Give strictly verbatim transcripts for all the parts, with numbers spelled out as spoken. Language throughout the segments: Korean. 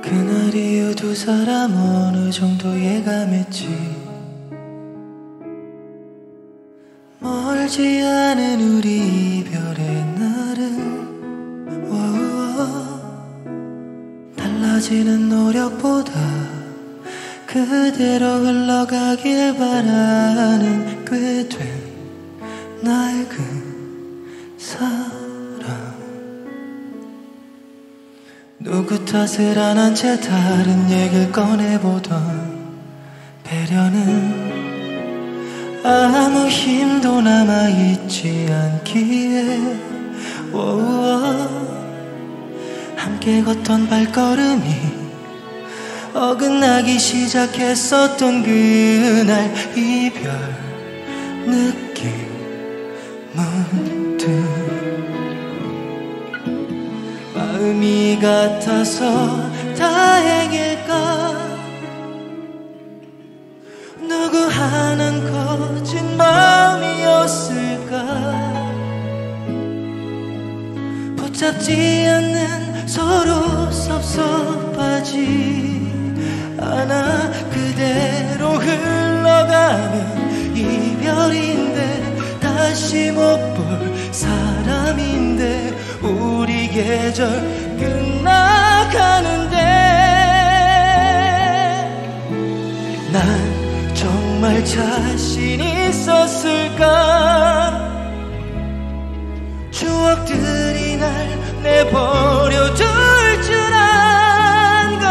그날 이후 두 사람 어느 정도 예감했지. 멀지 않은 우리 이별의 날은 오오오. 달라지는 노력보다 그대로 흘러가길 바라는 꽤 된 낡은 사랑. 누구 탓을 안 한 채 다른 얘기를 꺼내보던 배려는 아무 힘도 남아있지 않기에 오오오. 함께 걷던 발걸음이 어긋나기 시작했었던 그날 이별 느낌 문득 마음이 같아서 다행일까. 누구 하나는 거짓 마음이었을까. 붙잡지 않는 서로 섭섭하지 않아. 그대로 흘러가면 이별인데 다시 못 볼 사람인데 우리 계절 끝나가는데 난 정말 자신 있었을까. 추억들이 날 내버려 둘 줄 안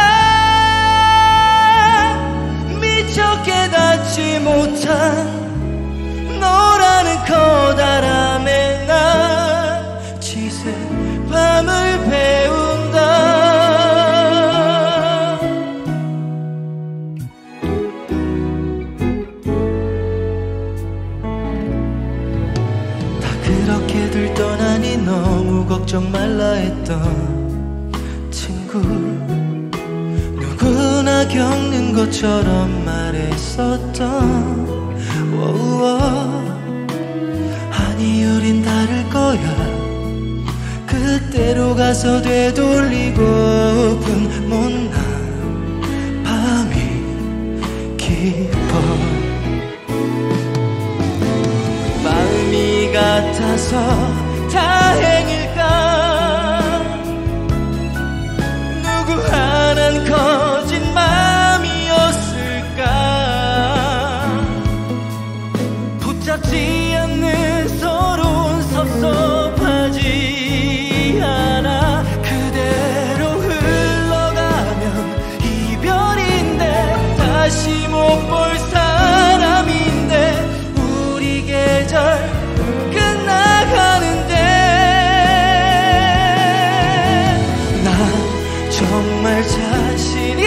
걸까. 미처 깨닫지 못한 너라는 커다람에 난 지새 밤을 배운다. 다 그렇게들 떠나니 너무 걱정 말라 했던 친구. 누구나 겪는 것처럼 말했었던 오오오. 아니 우린 다를 거야. 그때로 가서 되돌리고픈 못난 밤이 깊어. 마음이 같아서 다행일까. 누구 하나는 거짓 마음이었을까. 붙잡지 않는 서로는 섭섭하지 않아. 그대로 흘러가면 이별인데 다시 못 볼 사람인데 우리 계절 끝나가는데 난 정말 자신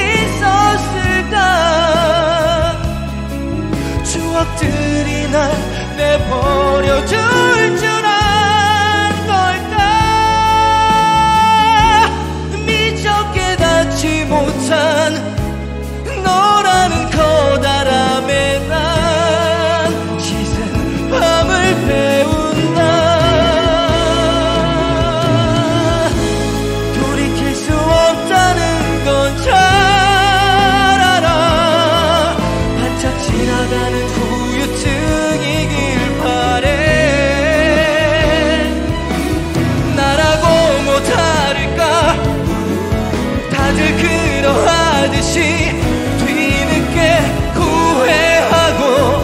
있었을까. 추억들이 날 내버려 둘 줄 안 걸까. 미처 깨닫지 못한 너라는 커다람에 난 지샌 밤을 배운다. 돌이킬 수 없다는 건 잘 알아. 반짝 지나가는 후유증이길 바래. 나라고 뭐 다를까. 다들 그러하듯이 뒤늦게 후회하고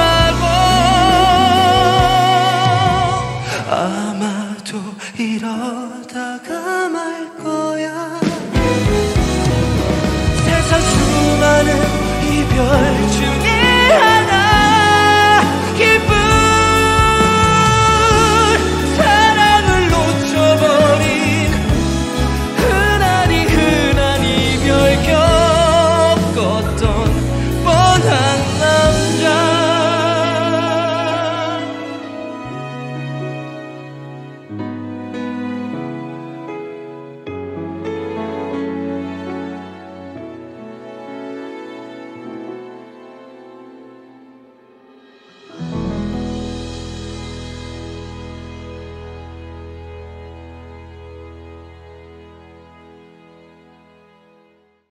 그리워하고 아마도 이런